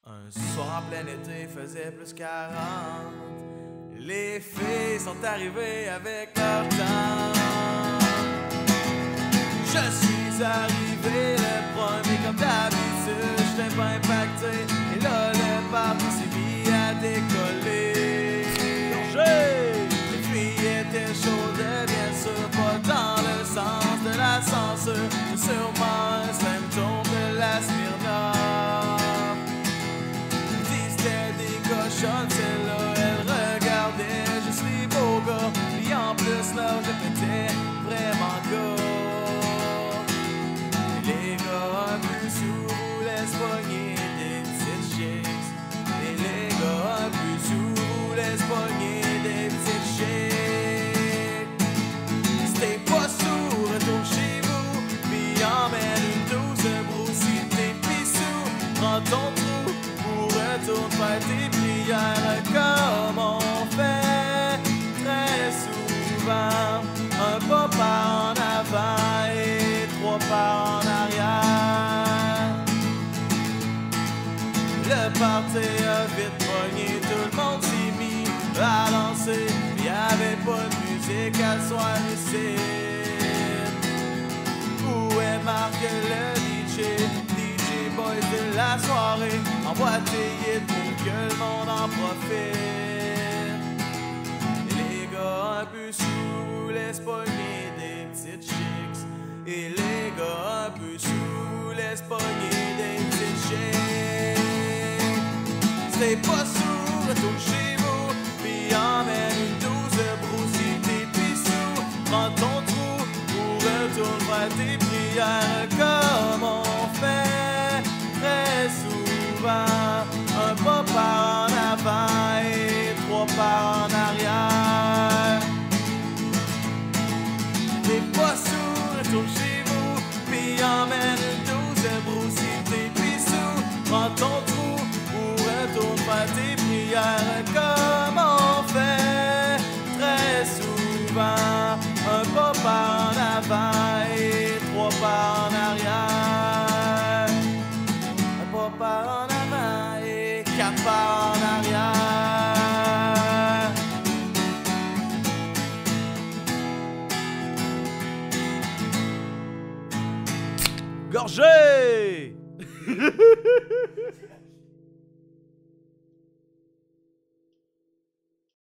Un soir en plein été, faisait plus 40. Les filles sont arrivées avec leur temps. Je suis arrivé le premier comme d'habitude. J'étais pas impacté. Et là, le party s'est mis à décoller. Les filles étaient chaudes, bien sûr, pas dans le sens de la censure, mais sûrement un symptôme de la Smirnoff. Cochonne, celle-là, elle regardait juste les beaux gars. Puis en plus, là, je pétais vraiment gars. Les gars un peu sous voulaient se pogner des petites chicks. Et les gars un peu sous voulaient se pogner des petites chicks. Si t'es pas sous, retourne chez vous. Puis emmène une douce broussie de tes pissous. Prends ton trou. Retourne faire tes prières comme on fait très souvent. Un pas par en avant et 3 pas en arrière. Le party a vite pogné, tout le monde s'est mis à danser. Y'avait pas de musique à soir ici. Où est Marc le DJ? Boys de la soirée, emboîté hit pour que le monde en profite. Les gars un peu sous laissent pogner des petites chicks. Et les gars un peu sous laissent pogner des petites chicks. Si t'es pas sous, retourne chez vous. Puis emmène une douce broussie tes pissous. Prends ton trou ou retourne faire tes prières comme on fait très souvent. Un pas par en avant et 3 pas en arrière. T'es pas sous, retourne chez vous. Puis emmène une douce broussie tes pissous. Prends ton trou ou retourne faire tes prières comme on fait très souvent. Un pas par en avant et 3 pas en arrière. Un pas en avant et 4 pas en arrière. Gorgé!